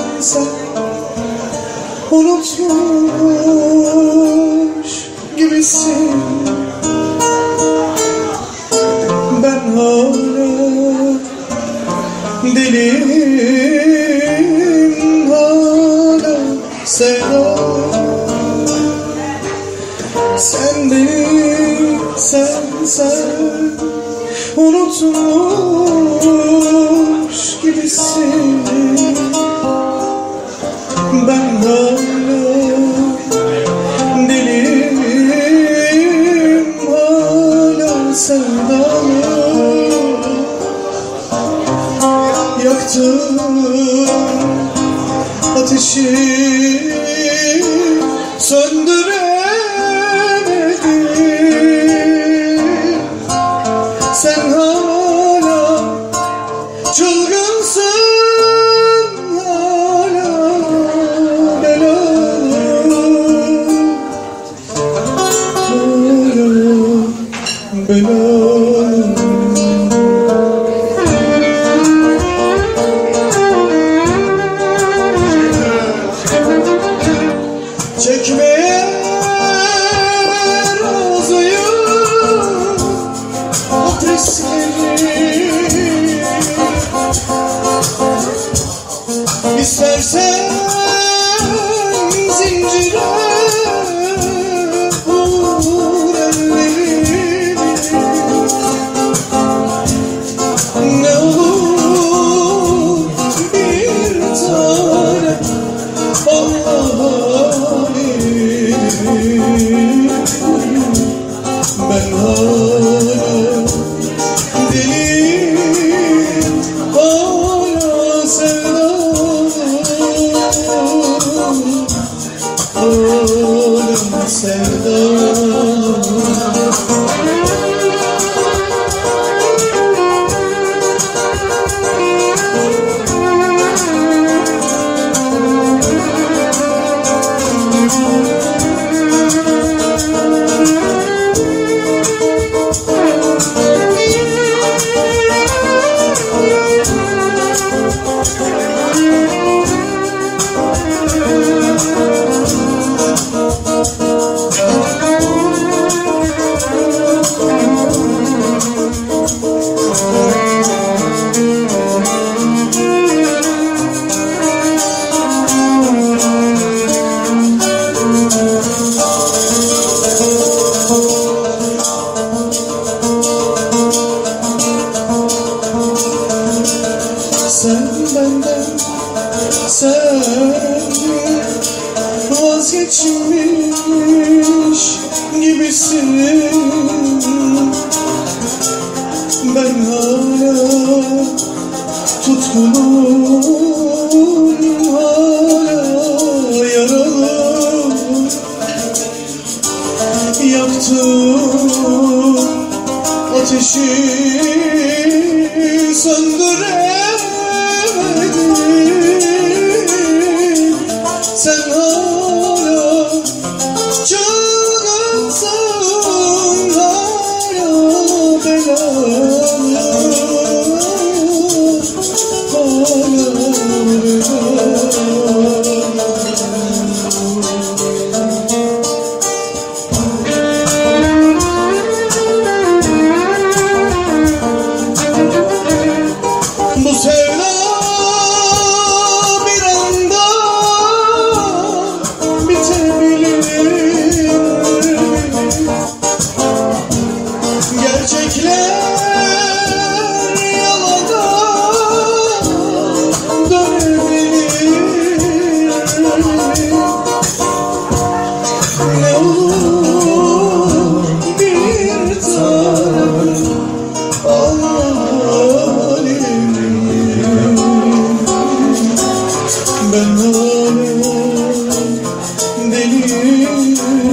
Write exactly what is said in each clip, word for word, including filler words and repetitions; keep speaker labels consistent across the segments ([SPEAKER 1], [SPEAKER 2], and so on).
[SPEAKER 1] sen unutmuş gibisin. Ben hala deliyim, hala sevdam. Sen beni, sen, sen unutmuş gibisin. Ben hala deliyim, hala sevdalı. Yaktım ateşi, söndüremedim. Sen hala çılgınsın, hala belalı, hala belalı. Çekmeye razıyım adresleri. İstersen zincire vur ellerini. Ne olur bir tane ben hala deliyim, hala sevdam, hala sevdam. Sen benden, sen vazgeçmiş gibisin. Ben hala tutkunum, hala yaralı. Yaktım ateşi, söndüremedim. Sen hala çılgınsın, hala belalı, hala belalı. Bu sevda bir anda bitebilir. Gerçekler yalana dönebilir. Ne olur bir tane ben hala deliyim,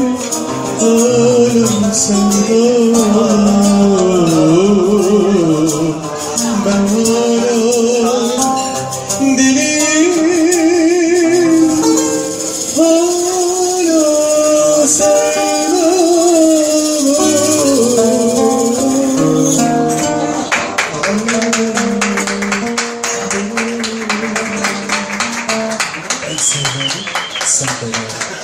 [SPEAKER 1] hala sevdam. Ben hala deliyim, hala sevdam.
[SPEAKER 2] En sevdiğim sen de.